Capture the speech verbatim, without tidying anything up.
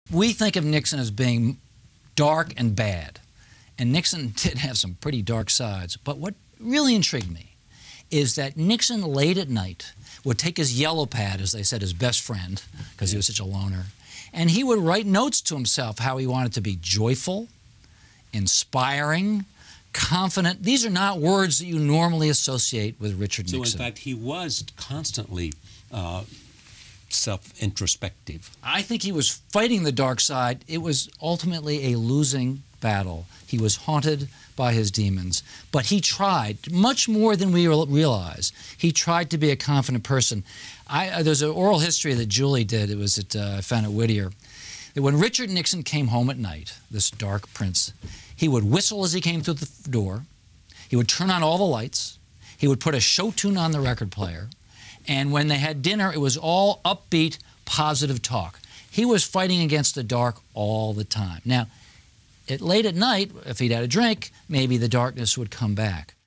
We think of Nixon as being dark and bad, and Nixon did have some pretty dark sides. But what really intrigued me is that Nixon, late at night, would take his yellow pad, as they said, his best friend, because he was such a loner, and he would write notes to himself how he wanted to be joyful, inspiring, confident. These are not words that you normally associate with Richard so Nixon. So, in fact, he was constantly uh, self-introspective. I think he was fighting the dark side. It was ultimately a losing battle. He was haunted by his demons. But he tried, much more than we realize, he tried to be a confident person. I, uh, there's an oral history that Julie did. It was at, uh, I found at Whittier. That when Richard Nixon came home at night, this dark prince, he would whistle as he came through the door. He would turn on all the lights. He would put a show tune on the record player. And when they had dinner, it was all upbeat, positive talk. He was fighting against the dark all the time. Now, at late at night, if he'd had a drink, maybe the darkness would come back.